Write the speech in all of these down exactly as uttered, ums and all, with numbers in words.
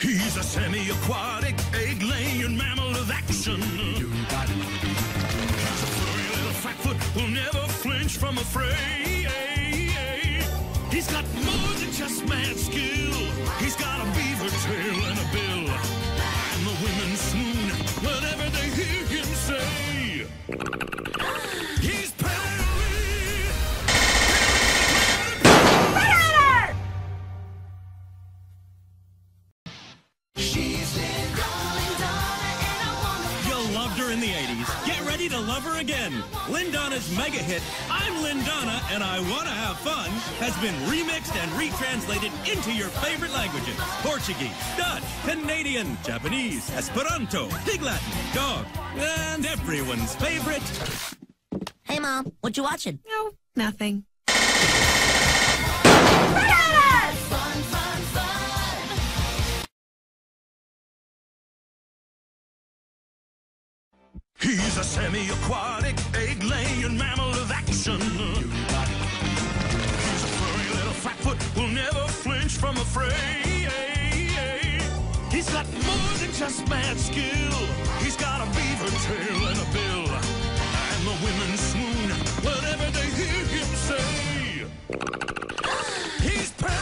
He's a semi-aquatic, egg-laying mammal of action. He's a furry little flatfoot who'll never flinch from a fray. He's got more than just mad skill. He's got a beaver tail and a bill. And the women swoon whenever they hear him say, he's Perry! Perry! She's You loved her in the eighties. Get ready to love her again. Lindana's mega hit, I'm Lindana and I Wanna Have Fun, has been remixed and retranslated into your favorite languages. Portuguese, Dutch, Canadian, Japanese, Esperanto, Pig Latin, dog, and everyone's favorite. Hey, Mom, what you watching? No, nothing. He's a semi-aquatic, egg-laying mammal of action. He's a furry little flatfoot who'll never flinch from a fray. He's got more than just mad skill. He's got a beaver tail and a bill. And the women swoon whenever they hear him say, he's Perry!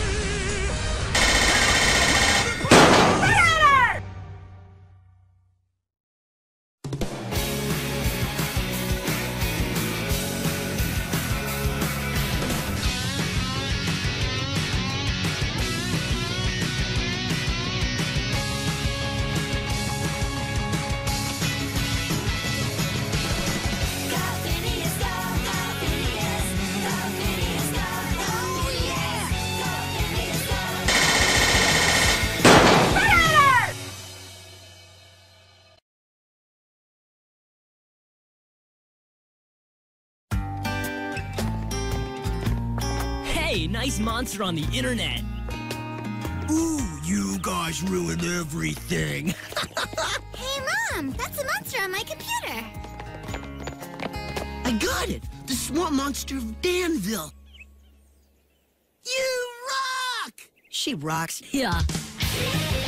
Hey, nice monster on the internet. Ooh, you guys ruined everything. Hey, Mom, that's a monster on my computer. I got it. The swamp monster of Danville. You rock! She rocks. Yeah.